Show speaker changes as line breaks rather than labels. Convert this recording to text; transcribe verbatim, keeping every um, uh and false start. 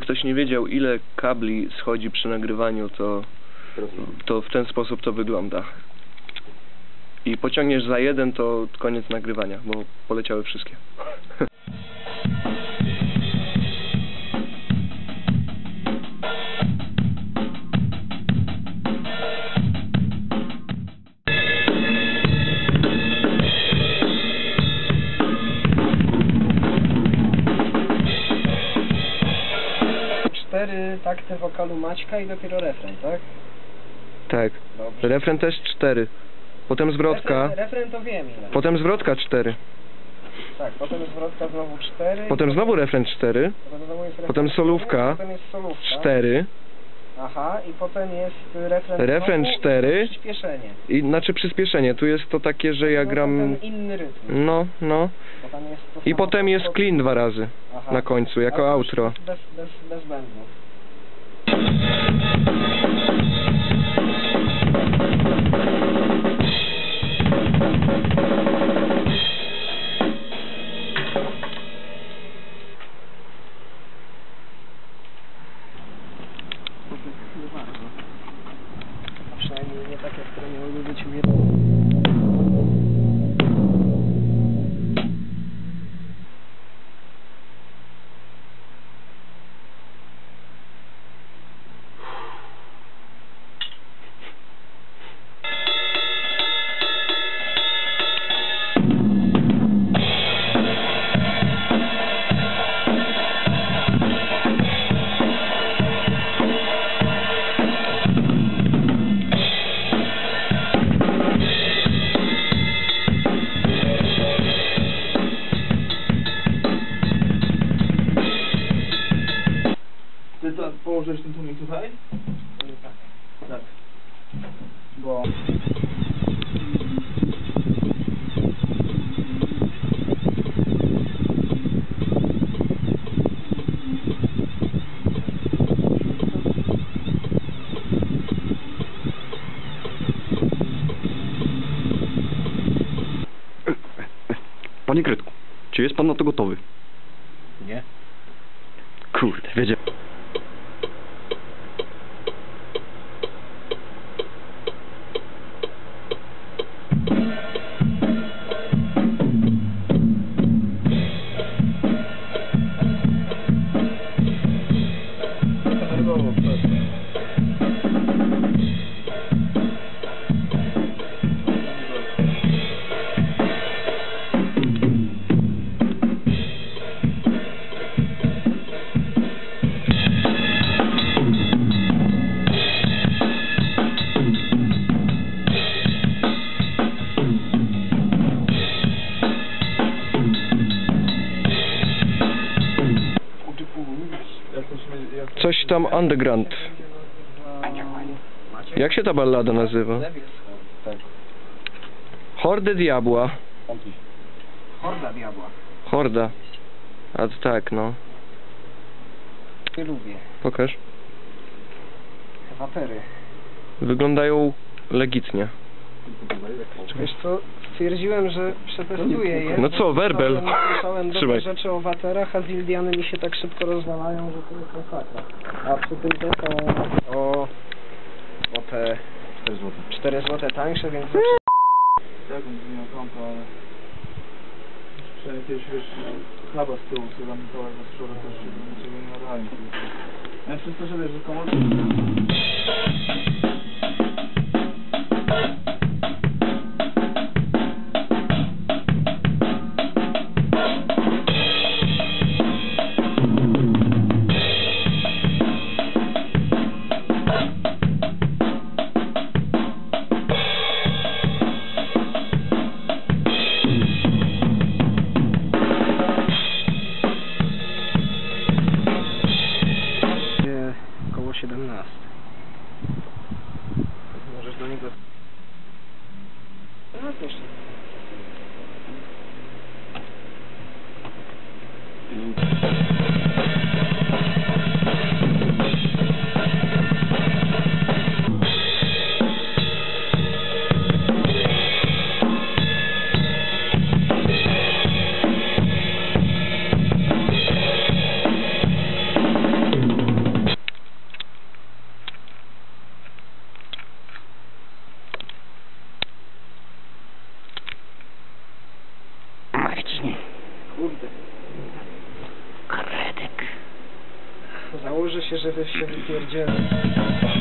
ktoś nie wiedział, ile kabli schodzi przy nagrywaniu, to, to w ten sposób to wygląda. I pociągniesz za jeden, to koniec nagrywania, bo poleciały wszystkie.
Cztery takty wokalu Maćka i dopiero refren, tak?
Tak.
Dobrze.
Refren też cztery. Potem zwrotka.
Refren, refren to wiem ile.
Potem zwrotka cztery.
Tak, potem zwrotka znowu cztery.
Potem znowu refren cztery.
Potem, znowu jest refren
Potem solówka
potem jest solówka.
cztery.
Aha, i potem jest refren
Refren
znowu
cztery.
I przyspieszenie.
I znaczy przyspieszenie. Tu jest to takie, że ja
No,
gram...
ten inny rytm.
No, no.
Bo tam jest to
I
samo,
potem jest
to-
clean dwa razy.
Aha.
Na końcu, jako
Ale już
outro.
Bez, bez, bez błędów. A przynajmniej nie takie, które miałyby być w jednym.
Ty to położysz ten tłumik tutaj?
Tak.
Tak. Bo...
Panie Kretku, czy jest pan na to gotowy?
Nie.
Kurde, wiedziałem.
Coś tam underground. Jak się ta ballada nazywa?
Tak.
Hordę diabła.
Horda diabła.
Horda. A to tak, no.
Nie lubię.
Pokaż.
Wapery.
Wyglądają legitnie.
Wiesz co, stwierdziłem, że przetestuję je.
No co, werbel?
Słyszałem, słyszałem dobre
Trzymaj.
rzeczy o waterach, a zildiany mi się tak szybko rozwalają, że to jest masakra. A przy tym te są o, o te
cztery złote.
cztery złote tańsze, więc zawsze...
Tak, on zmieniał konto, ale... Przynajmniej kiedyś wiesz, chleba z tyłu, co tam Mikołaj was wczoraj też się do ciebie nie nadali. Ja przez to, że wiesz, że komórki...
Około siedemnaście. Kurde.
Kredek.
Założę się, że się wypierdzielę.